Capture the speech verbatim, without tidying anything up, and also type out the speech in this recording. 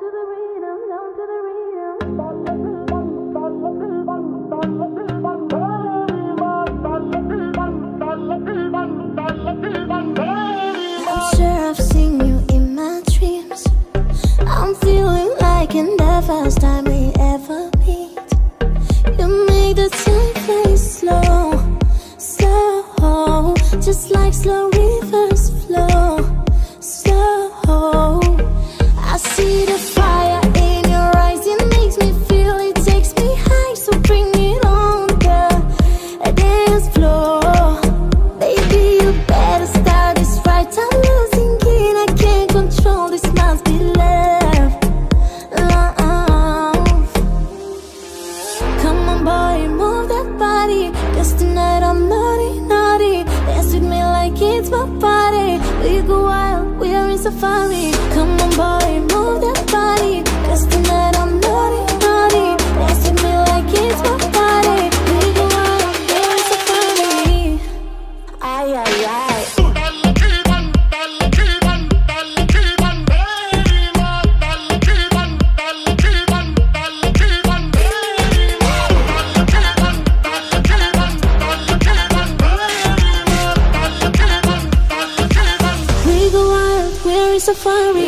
sure I've seen you in my dreams. I'm feeling like in the first time we ever meet. You make the time fly slow, slow, just like slow rivers flow, slow. I see the fire in your eyes, it makes me feel, it takes me high. So bring it on, girl, a dance floor. Baby, you better start this right. I'm losing it, I can't control this, must be love, love. Come on boy, move that body, 'cause tonight I'm naughty, naughty. Dance with me like it's my party. We go wild, we are in safari. Come on boy, move that body, 'cause tonight I'm naughty, naughty. Dance with me like it's my party. We go wild, we are in safari. Ay, ay, ay. We go wild, we're in safari.